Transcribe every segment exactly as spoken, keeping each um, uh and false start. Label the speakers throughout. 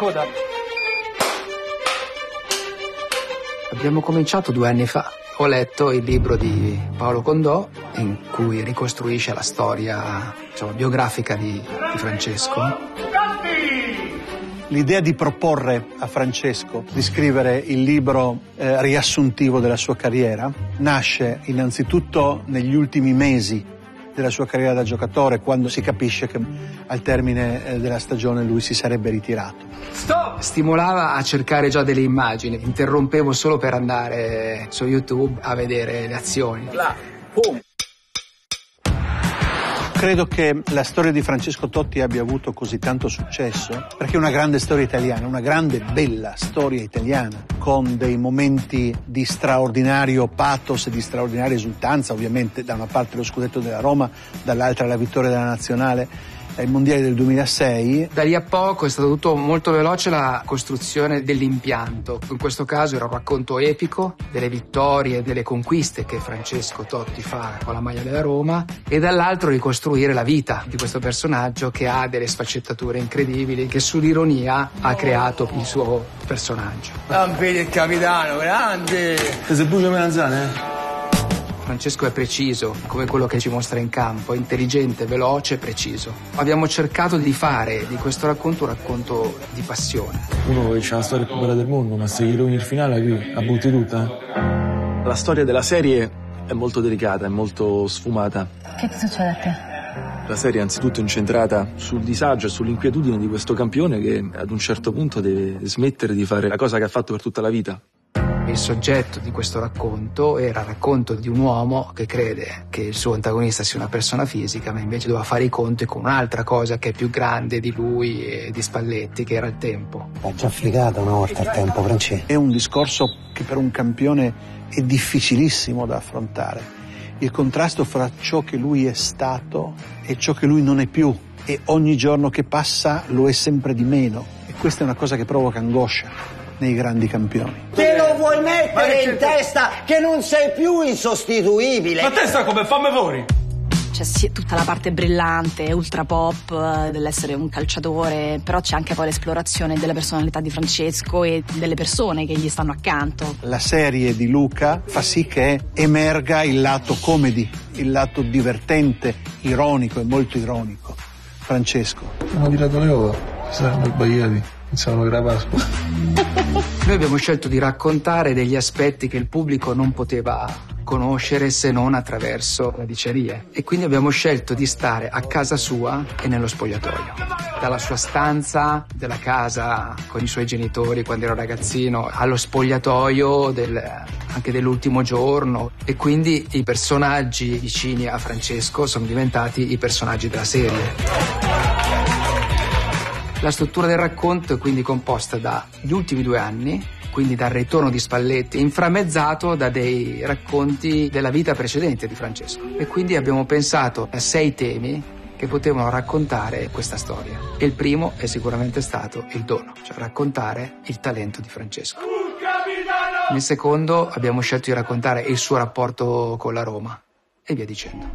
Speaker 1: coda.
Speaker 2: Abbiamo cominciato due anni fa. Ho letto il libro di Paolo Condò in cui ricostruisce la storia, diciamo, biografica di, di Francesco.
Speaker 3: L'idea di proporre a Francesco di scrivere il libro eh, riassuntivo della sua carriera nasce innanzitutto negli ultimi mesi della sua carriera da giocatore, quando si capisce che al termine eh, della stagione lui si sarebbe ritirato.
Speaker 2: Stop! Stimolava a cercare già delle immagini, interrompevo solo per andare su YouTube a vedere le azioni. Là, boom.
Speaker 3: Credo che la storia di Francesco Totti abbia avuto così tanto successo perché è una grande storia italiana, una grande, bella storia italiana, con dei momenti di straordinario pathos e di straordinaria esultanza, ovviamente da una parte lo scudetto della Roma, dall'altra la vittoria della Nazionale ai mondiali del duemilasei.
Speaker 2: Da lì a poco è stato tutto molto veloce la costruzione dell'impianto. In questo caso era un racconto epico delle vittorie e delle conquiste che Francesco Totti fa con la maglia della Roma e dall'altro ricostruire la vita di questo personaggio che ha delle sfaccettature incredibili, che sull'ironia ha creato il suo personaggio.
Speaker 1: Non vedi il capitano, grande! Se buio melanzane?
Speaker 2: Francesco è preciso, come quello che ci mostra in campo, è intelligente, veloce, preciso. Abbiamo cercato di fare di questo racconto un racconto di passione.
Speaker 4: Uno che c'ha la storia più bella del mondo, ma se gli rovini il finale qui la butti tutta. La storia della serie è molto delicata, è molto sfumata.
Speaker 5: Che ti succede a te?
Speaker 4: La serie è anzitutto incentrata sul disagio e sull'inquietudine di questo campione che ad un certo punto deve smettere di fare la cosa che ha fatto per tutta la vita.
Speaker 2: Il soggetto di questo racconto era il racconto di un uomo che crede che il suo antagonista sia una persona fisica, ma invece doveva fare i conti con un'altra cosa che è più grande di lui e di Spalletti, che era il tempo.
Speaker 6: L'ha già fregata una volta il tempo, Francesco.
Speaker 3: È un discorso che per un campione è difficilissimo da affrontare. Il contrasto fra ciò che lui è stato e ciò che lui non è più. E ogni giorno che passa lo è sempre di meno. E questa è una cosa che provoca angoscia nei grandi campioni.
Speaker 6: Te lo vuoi mettere in testa che non sei più insostituibile?
Speaker 1: Ma te sta come fammi fuori?
Speaker 5: C'è sì, tutta la parte brillante, ultra pop dell'essere un calciatore, però c'è anche poi l'esplorazione della personalità di Francesco e delle persone che gli stanno accanto.
Speaker 3: La serie di Luca fa sì che emerga il lato comedy, il lato divertente, ironico e molto ironico. Francesco.
Speaker 4: Abbiamo tirato le ova, si saranno sbagliati. Pensavano che era Pasqua.
Speaker 2: Noi abbiamo scelto di raccontare degli aspetti che il pubblico non poteva conoscere se non attraverso la dicerie. E quindi abbiamo scelto di stare a casa sua e nello spogliatoio. Dalla sua stanza, della casa con i suoi genitori quando era ragazzino, allo spogliatoio del, anche dell'ultimo giorno. E quindi i personaggi vicini a Francesco sono diventati i personaggi della serie. La struttura del racconto è quindi composta dagli ultimi due anni, quindi dal ritorno di Spalletti, inframmezzato da dei racconti della vita precedente di Francesco. E quindi abbiamo pensato a sei temi che potevano raccontare questa storia. E il primo è sicuramente stato il dono, cioè raccontare il talento di Francesco. Nel secondo abbiamo scelto di raccontare il suo rapporto con la Roma e via dicendo.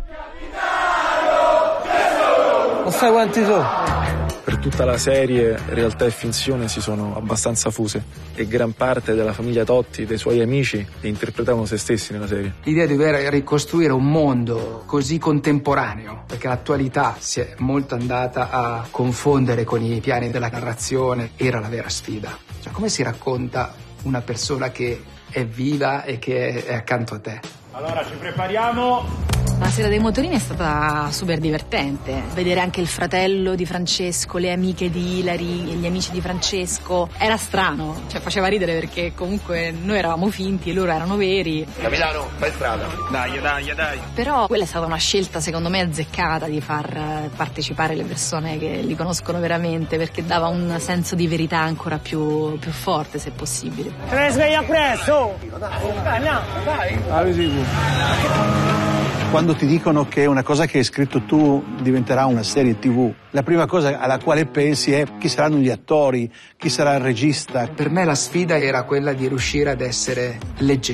Speaker 1: Non sai quanti sono?
Speaker 4: Per tutta la serie realtà e finzione si sono abbastanza fuse e gran parte della famiglia Totti, dei suoi amici, interpretavano se stessi nella serie.
Speaker 2: L'idea di dover ricostruire un mondo così contemporaneo, perché l'attualità si è molto andata a confondere con i piani della narrazione, era la vera sfida. Cioè, come si racconta una persona che è viva e che è accanto a te?
Speaker 1: Allora ci prepariamo.
Speaker 5: La sera dei motorini è stata super divertente. Vedere anche il fratello di Francesco, le amiche di Ilari e gli amici di Francesco. Era strano, cioè faceva ridere perché comunque noi eravamo finti e loro erano veri.
Speaker 1: Capitano, fai strada. Dai, dai, dai.
Speaker 5: Però quella è stata una scelta secondo me azzeccata di far partecipare le persone che li conoscono veramente, perché dava un senso di verità ancora più, più forte se possibile.
Speaker 6: Te ne sveglia presto! Dai, no, dai!
Speaker 3: Quando ti dicono che una cosa che hai scritto tu diventerà una serie tivù, la prima cosa alla quale pensi è chi saranno gli attori, chi sarà il regista.
Speaker 2: Per me la sfida era quella di riuscire ad essere leggero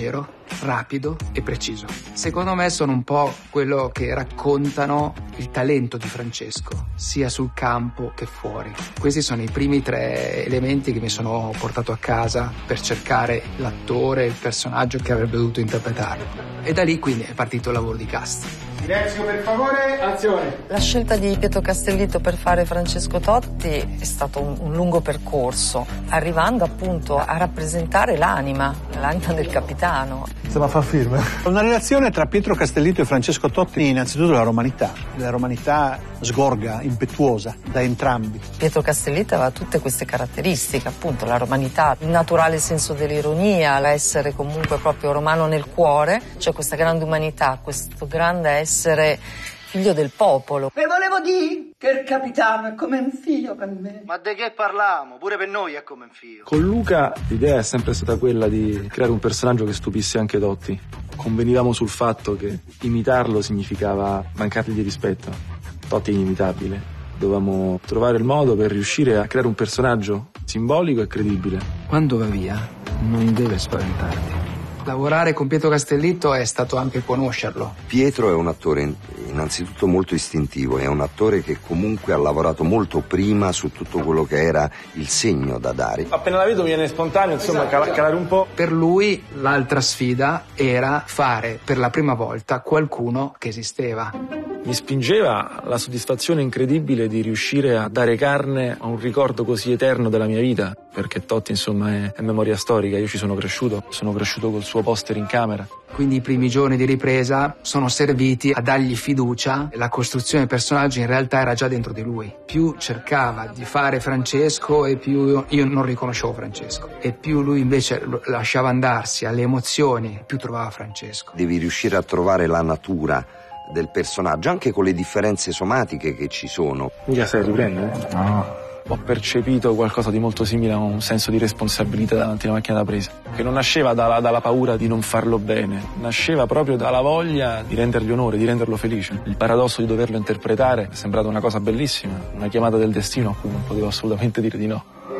Speaker 2: rapido e preciso. Secondo me sono un po' quello che raccontano il talento di Francesco, sia sul campo che fuori. Questi sono i primi tre elementi che mi sono portato a casa per cercare l'attore, il personaggio che avrebbe dovuto interpretare. E da lì quindi è partito il lavoro di cast.
Speaker 1: Silenzio per favore, azione.
Speaker 7: La scelta di Pietro Castellitto per fare Francesco Totti è stato un, un lungo percorso, arrivando appunto a rappresentare l'anima, l'anima del capitano.
Speaker 8: Se la fa firme.
Speaker 3: Una relazione tra Pietro Castellitto e Francesco Totti, innanzitutto la romanità. La romanità sgorga, impetuosa, da entrambi.
Speaker 7: Pietro Castellitto aveva tutte queste caratteristiche, appunto la romanità, il naturale senso dell'ironia, l'essere comunque proprio romano nel cuore, cioè questa grande umanità, questo grande essere figlio del popolo.
Speaker 6: E volevo dire che il capitano è come un figlio per me.
Speaker 9: Ma di che parliamo? Pure per noi è come un figlio.
Speaker 4: Con Luca l'idea è sempre stata quella di creare un personaggio che stupisse anche Totti. Convenivamo sul fatto che imitarlo significava mancargli di rispetto. Totti è inimitabile. Dovevamo trovare il modo per riuscire a creare un personaggio simbolico e credibile.
Speaker 2: Quando va via non deve spaventarti. Lavorare con Pietro Castellitto è stato anche conoscerlo.
Speaker 10: Pietro è un attore innanzitutto molto istintivo, è un attore che comunque ha lavorato molto prima su tutto quello che era il segno da dare.
Speaker 4: Appena la vedo viene spontaneo, insomma, esatto. calare un po'.
Speaker 2: Per lui l'altra sfida era fare per la prima volta qualcuno che esisteva.
Speaker 4: Mi spingeva la soddisfazione incredibile di riuscire a dare carne a un ricordo così eterno della mia vita, perché Totti insomma è, è memoria storica, io ci sono cresciuto, sono cresciuto col suo poster in camera.
Speaker 2: Quindi i primi giorni di ripresa sono serviti a dargli fiducia e la costruzione del personaggio in realtà era già dentro di lui. Più cercava di fare Francesco e più io non riconoscevo Francesco, e più lui invece lasciava andarsi alle emozioni, più trovava Francesco.
Speaker 10: Devi riuscire a trovare la natura del personaggio, anche con le differenze somatiche che ci sono.
Speaker 4: Mica sai riprendere? No. Ho percepito qualcosa di molto simile a un senso di responsabilità davanti alla macchina da presa, che non nasceva dalla, dalla paura di non farlo bene, nasceva proprio dalla voglia di rendergli onore, di renderlo felice. Il paradosso di doverlo interpretare è sembrato una cosa bellissima, una chiamata del destino a cui non potevo assolutamente dire di no.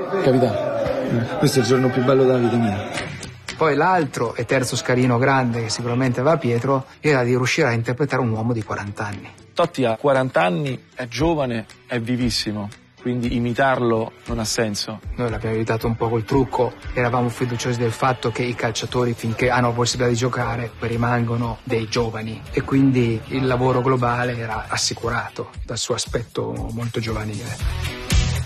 Speaker 1: Capitano, questo è il giorno più bello della vita mia.
Speaker 2: Poi l'altro e terzo scalino grande che sicuramente aveva Pietro era di riuscire a interpretare un uomo di quaranta anni.
Speaker 4: Totti ha quaranta anni, è giovane, è vivissimo, quindi imitarlo non ha senso.
Speaker 2: Noi l'abbiamo evitato un po' col trucco, eravamo fiduciosi del fatto che i calciatori finché hanno la possibilità di giocare poi rimangono dei giovani e quindi il lavoro globale era assicurato dal suo aspetto molto giovanile.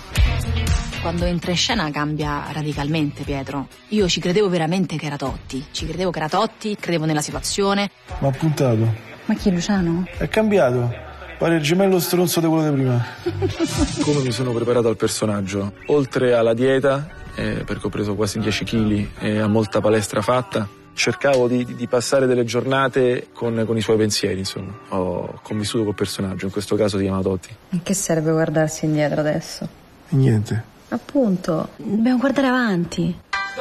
Speaker 5: Quando entra in scena cambia radicalmente Pietro. Io ci credevo veramente che era Totti. Ci credevo che era Totti, credevo nella situazione.
Speaker 8: Ma ha puntato.
Speaker 5: Ma chi è Luciano?
Speaker 8: È cambiato. Pare il gemello stronzo di quello di prima.
Speaker 4: Come mi sono preparato al personaggio? Oltre alla dieta, eh, perché ho preso quasi dieci chili e a molta palestra fatta, cercavo di, di passare delle giornate con, con i suoi pensieri, insomma. Ho convissuto col personaggio, in questo caso si chiama Totti.
Speaker 11: In che serve guardarsi indietro adesso?
Speaker 8: Niente.
Speaker 11: Appunto, dobbiamo guardare avanti.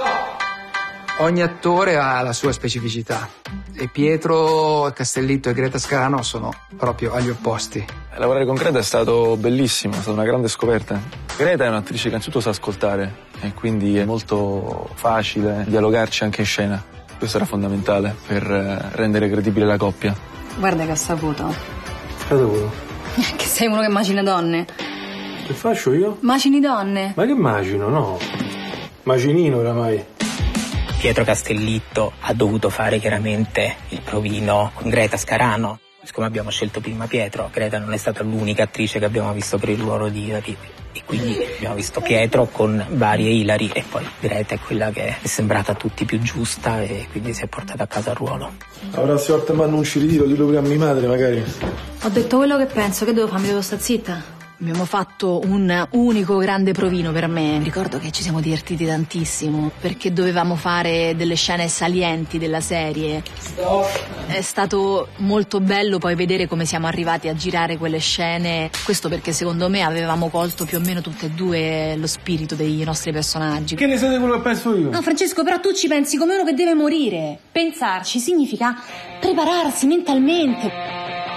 Speaker 2: Ogni attore ha la sua specificità e Pietro Castellitto e Greta Scarano sono proprio agli opposti.
Speaker 4: Lavorare con Greta è stato bellissimo, è stata una grande scoperta. Greta è un'attrice che innanzitutto sa ascoltare e quindi è molto facile dialogarci anche in scena. Questo era fondamentale per rendere credibile la coppia.
Speaker 11: Guarda che ho saputo.
Speaker 8: Che ho saputo?
Speaker 11: Che sei uno che macina donne.
Speaker 8: Che faccio io?
Speaker 11: Macini donne.
Speaker 8: Ma che macino, no? Macinino oramai.
Speaker 12: Pietro Castellitto ha dovuto fare chiaramente il provino con Greta Scarano. Siccome abbiamo scelto prima Pietro, Greta non è stata l'unica attrice che abbiamo visto per il ruolo di Ilari. E quindi abbiamo visto Pietro con varie Ilari e poi Greta è quella che è sembrata a tutti più giusta e quindi si è portata a casa il ruolo.
Speaker 8: La prossima volta mando un ci ritiro, dillo pure a mia madre magari.
Speaker 11: Ho detto quello che penso, che devo farmi, devo stare zitta.
Speaker 5: Abbiamo fatto un unico grande provino per me. Ricordo che ci siamo divertiti tantissimo perché dovevamo fare delle scene salienti della serie. È stato molto bello poi vedere come siamo arrivati a girare quelle scene. Questo perché secondo me avevamo colto più o meno tutte e due lo spirito dei nostri personaggi.
Speaker 8: Che ne sai di quello che penso io?
Speaker 11: No, Francesco, però tu ci pensi come uno che deve morire. Pensarci significa prepararsi mentalmente.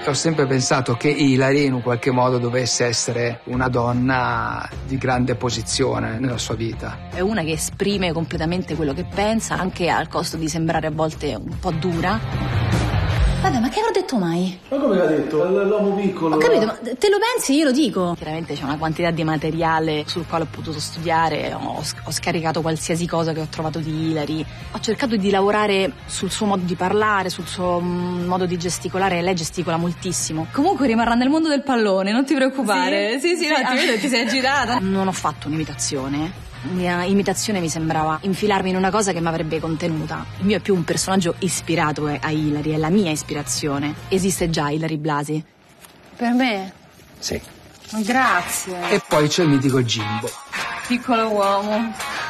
Speaker 2: Ho sempre pensato che Hilary in un qualche modo dovesse essere una donna di grande posizione nella sua vita.
Speaker 5: È una che esprime completamente quello che pensa, anche al costo di sembrare a volte un po' dura.
Speaker 11: Vabbè, ma che avrò detto mai?
Speaker 8: Ma come l'ha detto? L'uomo piccolo.
Speaker 11: Ho capito, ma te lo pensi? Io lo dico.
Speaker 5: Chiaramente c'è una quantità di materiale sul quale ho potuto studiare, ho, ho scaricato qualsiasi cosa che ho trovato di Hilary. Ho cercato di lavorare sul suo modo di parlare, sul suo mm, modo di gesticolare. Lei gesticola moltissimo.
Speaker 11: Comunque rimarrà nel mondo del pallone, non ti preoccupare. Sì, sì, sì, no, ti vedo che ti sei agitata.
Speaker 5: Non ho fatto un'imitazione. Mia imitazione mi sembrava infilarmi in una cosa che mi avrebbe contenuta. Il mio è più un personaggio ispirato a Hilary, è la mia ispirazione. Esiste già Hilary Blasi?
Speaker 11: Per me?
Speaker 10: Sì.
Speaker 11: Grazie.
Speaker 2: E poi c'è il mitico Jimbo.
Speaker 11: Piccolo uomo.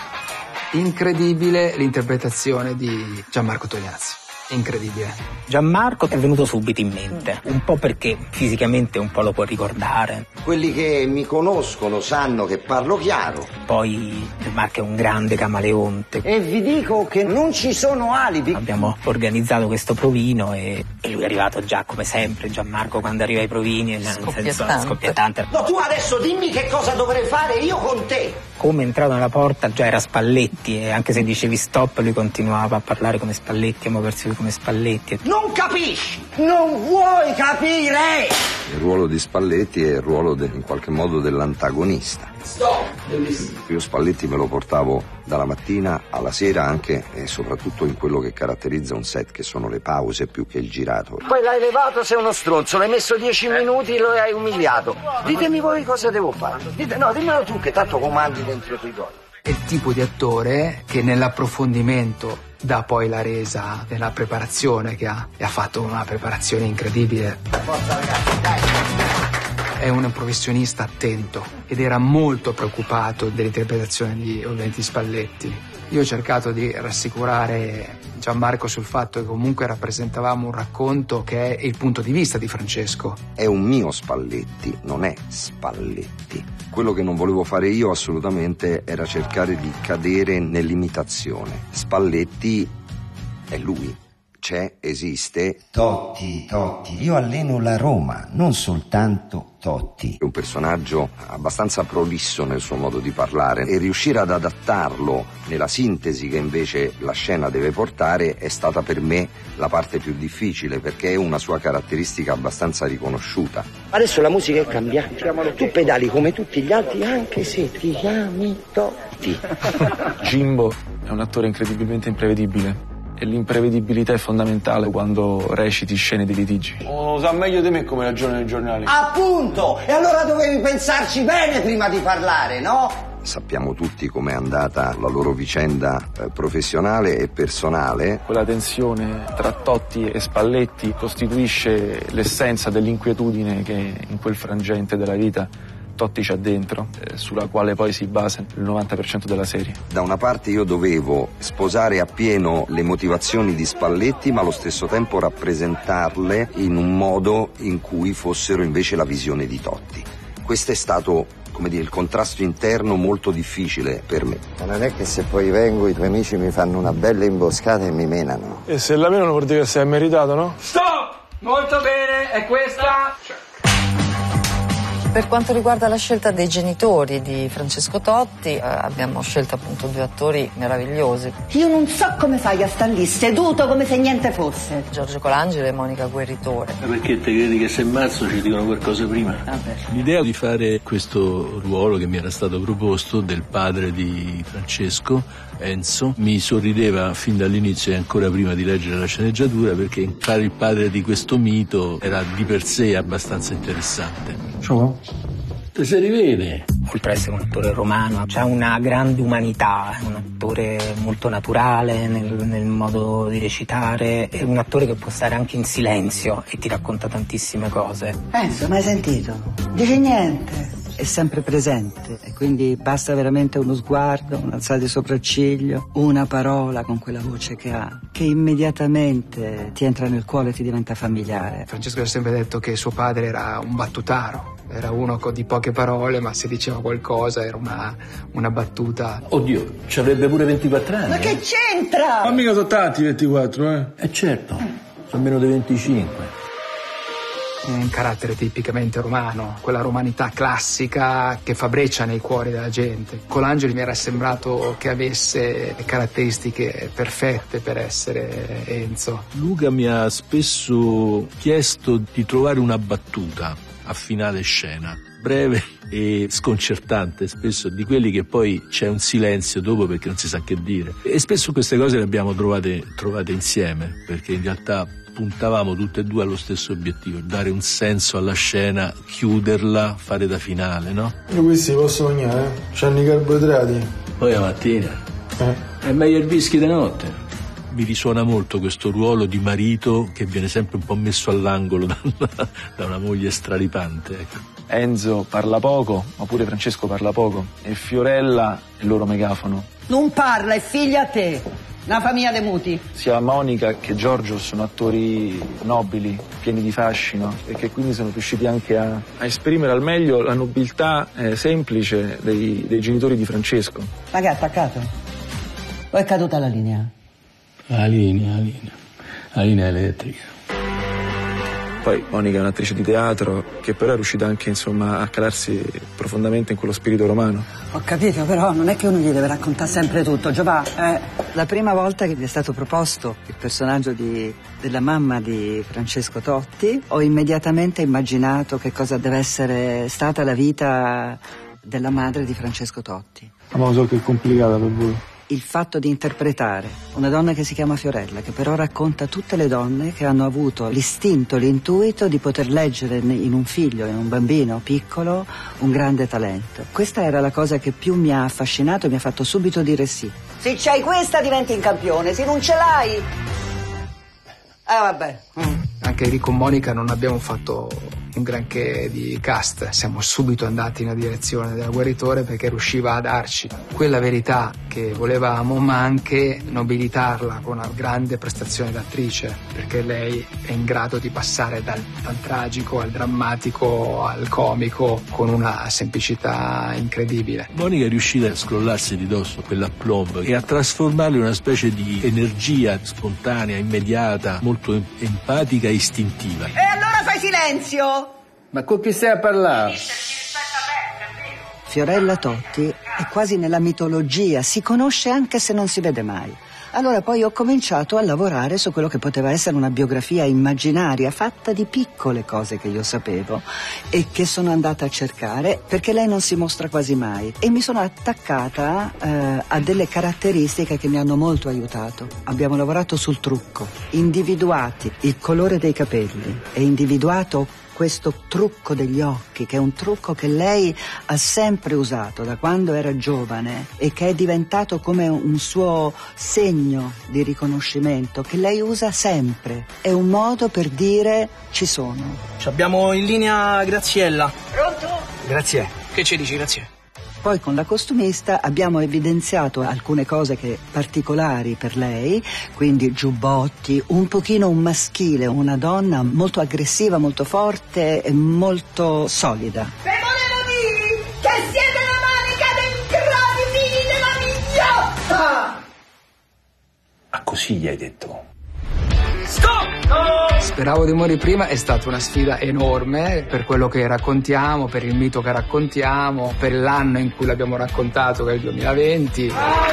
Speaker 2: Incredibile l'interpretazione di Gianmarco Tognazzi. Incredibile.
Speaker 12: Gianmarco è venuto subito in mente, un po' perché fisicamente un po' lo può ricordare.
Speaker 6: Quelli che mi conoscono sanno che parlo chiaro.
Speaker 12: Poi Gianmarco è un grande camaleonte.
Speaker 6: E vi dico che non ci sono alibi.
Speaker 12: Abbiamo organizzato questo provino e, e lui è arrivato già come sempre. Gianmarco quando arriva ai provini nel senso scoppiettante.
Speaker 6: No, tu adesso dimmi che cosa dovrei fare io con te.
Speaker 12: Come è entrato nella porta già era Spalletti e anche se dicevi stop lui continuava a parlare come Spalletti, a muoversi come Spalletti.
Speaker 6: Non capisci, non vuoi capire!
Speaker 10: Il ruolo di Spalletti è il ruolo de, in qualche modo dell'antagonista.
Speaker 6: Stop!
Speaker 10: Io Spalletti me lo portavo dalla mattina alla sera anche e soprattutto in quello che caratterizza un set, che sono le pause più che il girato.
Speaker 6: Poi l'hai levato, sei uno stronzo, l'hai messo dieci minuti e lo hai umiliato. Ditemi voi cosa devo fare. Dite, no, dimmelo tu che tanto comandi dentro i tuoi tuoi.
Speaker 2: È il tipo di attore che nell'approfondimento dà poi la resa nella preparazione che ha, e ha fatto una preparazione incredibile.
Speaker 6: Forza ragazzi, dai!
Speaker 2: È un professionista attento ed era molto preoccupato dell'interpretazione di ovviamente Spalletti. Io ho cercato di rassicurare Gianmarco sul fatto che comunque rappresentavamo un racconto che è il punto di vista di Francesco.
Speaker 10: È un mio Spalletti, non è Spalletti. Quello che non volevo fare io assolutamente era cercare di cadere nell'imitazione. Spalletti è lui. C'è, esiste.
Speaker 6: Totti, Totti, io alleno la Roma, non soltanto Totti.
Speaker 10: È un personaggio abbastanza prolisso nel suo modo di parlare e riuscire ad adattarlo nella sintesi che invece la scena deve portare è stata per me la parte più difficile, perché è una sua caratteristica abbastanza riconosciuta.
Speaker 6: Adesso la musica è cambiata, tu pedali come tutti gli altri anche se ti chiami Totti.
Speaker 4: Jimbo è un attore incredibilmente imprevedibile. E l'imprevedibilità è fondamentale quando reciti scene di litigi.
Speaker 8: Oh, sa meglio di me come ragione nei giornali.
Speaker 6: Appunto! E allora dovevi pensarci bene prima di parlare, no?
Speaker 10: Sappiamo tutti com'è andata la loro vicenda eh, professionale e personale.
Speaker 4: Quella tensione tra Totti e Spalletti costituisce l'essenza dell'inquietudine che in quel frangente della vita Totti c'ha dentro, eh, sulla quale poi si basa il novanta per cento della serie.
Speaker 10: Da una parte io dovevo sposare appieno le motivazioni di Spalletti, ma allo stesso tempo rappresentarle in un modo in cui fossero invece la visione di Totti. Questo è stato, come dire, il contrasto interno molto difficile per me.
Speaker 6: Ma non è che se poi vengo i tuoi amici mi fanno una bella imboscata e mi menano.
Speaker 8: E se la menano vuol dire che sei meritato, no?
Speaker 2: Stop! Molto bene, è questa...
Speaker 7: Per quanto riguarda la scelta dei genitori di Francesco Totti, eh, abbiamo scelto appunto due attori meravigliosi.
Speaker 13: Io non so come fai a star lì seduto come se niente fosse.
Speaker 7: Giorgio Colangelo e Monica Guerritore.
Speaker 14: Ma perché te credi che se mazzo ci dicono qualcosa prima?
Speaker 13: Vabbè.
Speaker 14: L'idea di fare questo ruolo che mi era stato proposto del padre di Francesco, Enzo, mi sorrideva fin dall'inizio e ancora prima di leggere la sceneggiatura, perché fare il padre di questo mito era di per sé abbastanza interessante.
Speaker 8: Ciao.
Speaker 14: Te si rivede.
Speaker 12: Oltre ad essere un attore romano, c'ha una grande umanità, è un attore molto naturale nel, nel modo di recitare, è un attore che può stare anche in silenzio e ti racconta tantissime cose.
Speaker 13: Penso, mai sentito? Dice niente. È sempre presente e quindi basta veramente uno sguardo, un alzare di sopracciglio, una parola con quella voce che ha, che immediatamente ti entra nel cuore e ti diventa familiare.
Speaker 2: Francesco ha sempre detto che suo padre era un battutaro, era uno di poche parole, ma se diceva qualcosa era una, una battuta.
Speaker 14: Oddio, ci avrebbe pure ventiquattro anni.
Speaker 13: Ma che c'entra?
Speaker 8: Ma mica sono tanti ventiquattro, eh?
Speaker 14: Eh certo, sono meno di venticinque.
Speaker 2: un carattere tipicamente romano, quella romanità classica che fa breccia nei cuori della gente. Colangeli mi era sembrato che avesse le caratteristiche perfette per essere Enzo.
Speaker 14: Luca mi ha spesso chiesto di trovare una battuta a finale scena, breve e sconcertante, spesso di quelli che poi c'è un silenzio dopo perché non si sa che dire, e spesso queste cose le abbiamo trovate, trovate insieme, perché in realtà puntavamo tutte e due allo stesso obiettivo, dare un senso alla scena, chiuderla, fare da finale, no?
Speaker 8: Io questi posso sognare, eh? C'hanno i carboidrati.
Speaker 14: Poi la mattina eh. è meglio il whisky di notte. Mi risuona molto questo ruolo di marito che viene sempre un po' messo all'angolo da una, da una moglie straripante, ecco.
Speaker 4: Enzo parla poco, ma pure Francesco parla poco, e Fiorella è il loro megafono.
Speaker 13: Non parla, è figlia a te, una famiglia de muti.
Speaker 4: Sia Monica che Giorgio sono attori nobili, pieni di fascino, e che quindi sono riusciti anche a, a esprimere al meglio la nobiltà eh, semplice dei, dei genitori di Francesco.
Speaker 13: Ma che è attaccato? O è caduta la linea?
Speaker 14: La linea, la linea, la linea elettrica.
Speaker 4: Poi Monica è un'attrice di teatro che però è riuscita anche, insomma, a calarsi profondamente in quello spirito romano.
Speaker 13: Ho capito, però non è che uno gli deve raccontare sempre tutto, Giovanni. Eh. La prima volta che mi è stato proposto il personaggio di, della mamma di Francesco Totti, ho immediatamente immaginato che cosa deve essere stata la vita della madre di Francesco Totti.
Speaker 8: Ma lo so che è complicata per voi.
Speaker 13: Il fatto di interpretare una donna che si chiama Fiorella, che però racconta tutte le donne che hanno avuto l'istinto, l'intuito di poter leggere in un figlio, in un bambino piccolo, un grande talento. Questa era la cosa che più mi ha affascinato e mi ha fatto subito dire sì. Se c'hai questa diventi un campione, se non ce l'hai... Ah, vabbè. Mm.
Speaker 2: Anche lì con Monica non abbiamo fatto un granché di cast, siamo subito andati in una direzione del guaritore perché riusciva a darci quella verità che volevamo, ma anche nobilitarla con una grande prestazione d'attrice, perché lei è in grado di passare dal, dal tragico al drammatico al comico con una semplicità incredibile.
Speaker 14: Monica è riuscita a scrollarsi di dosso quell'aplomb e a trasformarlo in una specie di energia spontanea, immediata, molto empatica e istintiva.
Speaker 13: E allora fai silenzio!
Speaker 1: Ma con chi stai a parlare?
Speaker 13: Fiorella Totti è quasi nella mitologia, si conosce anche se non si vede mai. Allora poi ho cominciato a lavorare su quello che poteva essere una biografia immaginaria fatta di piccole cose che io sapevo e che sono andata a cercare perché lei non si mostra quasi mai, e mi sono attaccata eh, a delle caratteristiche che mi hanno molto aiutato. Abbiamo lavorato sul trucco, individuati il colore dei capelli e individuato questo trucco degli occhi, che è un trucco che lei ha sempre usato da quando era giovane e che è diventato come un suo segno di riconoscimento, che lei usa sempre. È un modo per dire ci sono.
Speaker 15: Ci abbiamo in linea Graziella.
Speaker 13: Pronto?
Speaker 15: Grazie. Che ci dici, Grazie?
Speaker 13: Poi con la costumista abbiamo evidenziato alcune cose che particolari per lei, quindi giubbotti, un pochino un maschile, una donna molto aggressiva, molto forte e molto solida.
Speaker 16: Vi volevo dire che siete la manica dei gravi figli della mignotta!
Speaker 1: Ah, così gli hai detto?
Speaker 16: Stop!
Speaker 2: Speravo di morire prima è stata una sfida enorme per quello che raccontiamo, per il mito che raccontiamo, per l'anno in cui l'abbiamo raccontato, che è il duemilaventi.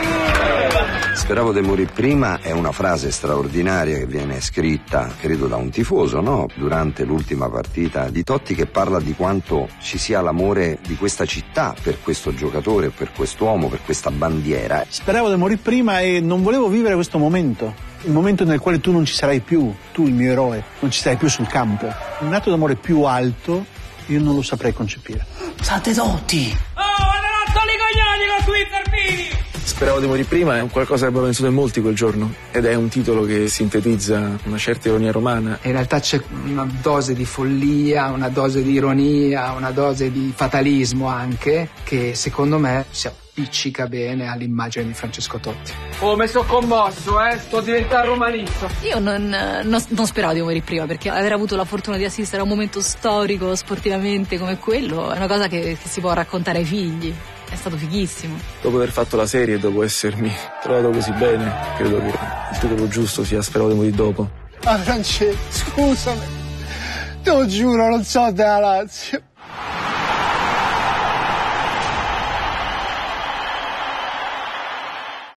Speaker 10: Speravo di morire prima è una frase straordinaria che viene scritta, credo, da un tifoso, no? Durante l'ultima partita di Totti, che parla di quanto ci sia l'amore di questa città per questo giocatore, per quest'uomo, per questa bandiera.
Speaker 3: Speravo di morire prima e non volevo vivere questo momento. Il momento nel quale tu non ci sarai più, tu il mio eroe, non ci sarai più sul campo. Un atto d'amore più alto io non lo saprei concepire.
Speaker 15: State Totti!
Speaker 16: Oh, ragazzoli coglioni con quei barbini!
Speaker 4: Speravo di morire prima è un qualcosa che abbiamo pensato in molti quel giorno, ed è un titolo che sintetizza una certa ironia romana.
Speaker 2: In realtà c'è una dose di follia, una dose di ironia, una dose di fatalismo anche, che secondo me si appiccica bene all'immagine di Francesco Totti.
Speaker 1: Oh, mi sono commosso, eh? Sto diventando romanista.
Speaker 5: Io non, non, non speravo di morire prima, perché aver avuto la fortuna di assistere a un momento storico sportivamente come quello è una cosa che, che si può raccontare ai figli. È stato fighissimo.
Speaker 4: Dopo aver fatto la serie e dopo essermi trovato così bene, credo che il titolo giusto sia Speravo di morire dopo.
Speaker 3: Ah, Francesco, scusami.
Speaker 1: Te lo giuro, non so della Lazio.